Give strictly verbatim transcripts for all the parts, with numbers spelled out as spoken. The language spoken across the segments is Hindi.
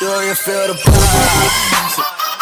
Do you feel the pulse?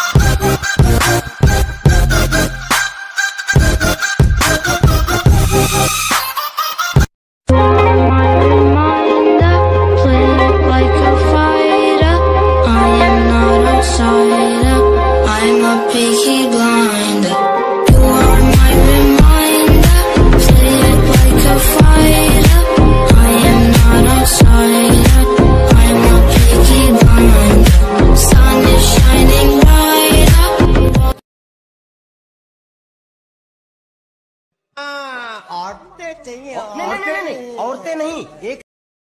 औरतें चाहिए। औरतें नहीं, औरतें नहीं, एक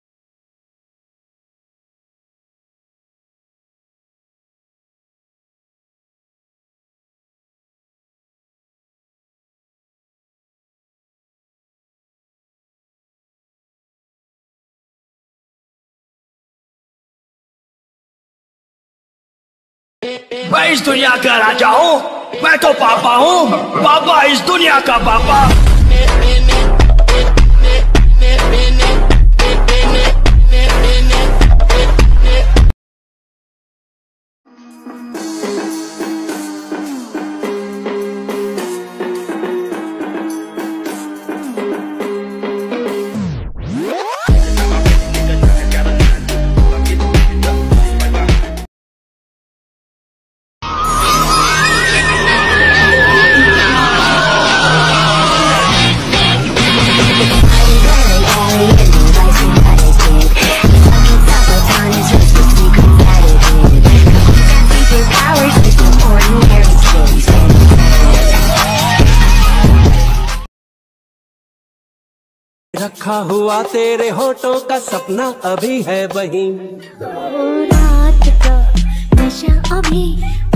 मैं इस दुनिया का राजा हूँ, मैं तो पापा हूँ, पापा इस दुनिया का पापा। रखा हुआ तेरे होठों का सपना अभी है वही, रात का नशा अभी